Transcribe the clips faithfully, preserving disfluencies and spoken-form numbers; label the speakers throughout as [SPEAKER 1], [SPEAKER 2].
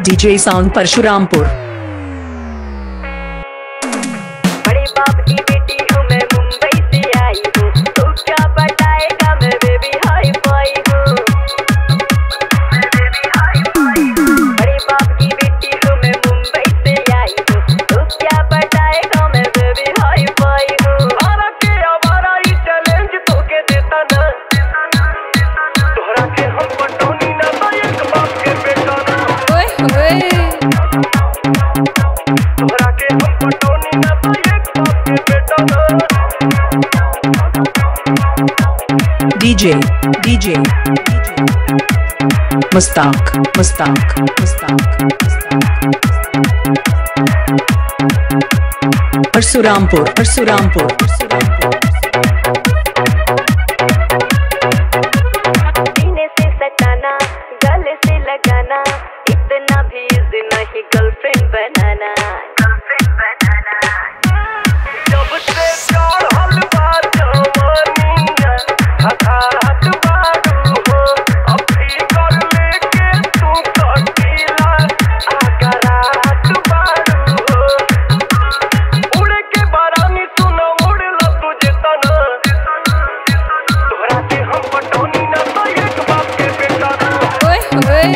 [SPEAKER 1] DJ sound Parshurampur.
[SPEAKER 2] बड़े बाप की बेटी हूँ मैं, मुंबई से आई हूँ, तो क्या बताएगा मैं बेबी हाई फाई हूँ। बड़े बाप की बेटी हूँ मैं, मुंबई से आई हूँ, तो क्या बताएगा मैं बेबी हाई फाई हूँ। हमारा के हमारा ही चैलेंज तो के देता ना, तोहरा के हम पटौनी ना तो एक बाप के बेटा ना। ओए ओए तोहरा के हम पटौनी ना तो एक बाप के बेटा ना।
[SPEAKER 1] डीजे डीजे मुस्ताक मुस्ताक मुस्ताक परशुरामपुर परशुरामपुर
[SPEAKER 2] सीने से सटाना, गले से लगाना, इतना भी इजी नहीं गर्लफ्रेंड बनाना। गर्लफ्रेंड बनाना जब से चढ़ल बा जवानिया, हठात बारू हो, अभी कर लेके तू कटीला, आगरात बारू हो। उड़े के बारानी सुना उड़ला तुझे तना, तोहरा के हम पटौनी ना तो एक बाप के बेटा ना। ओए ओए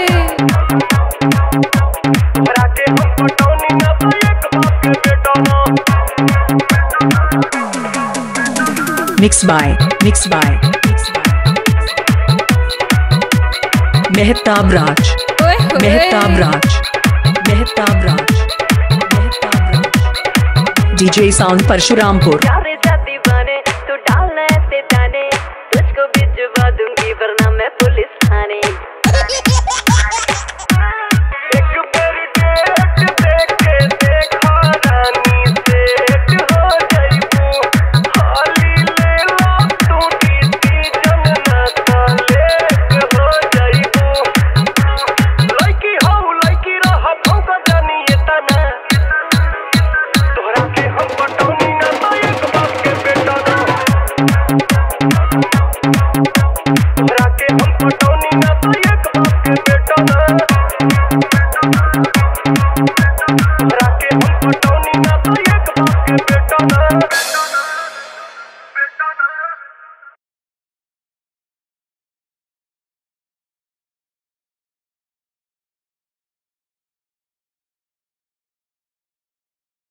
[SPEAKER 2] तोहरा के हम पटौनी ना तो एक बाप के बेटा ना।
[SPEAKER 1] Mix by mix by Mehtab Raj Mehtab Raj Mehtab Raj Mehtab Raj DJ sound Parshurampur.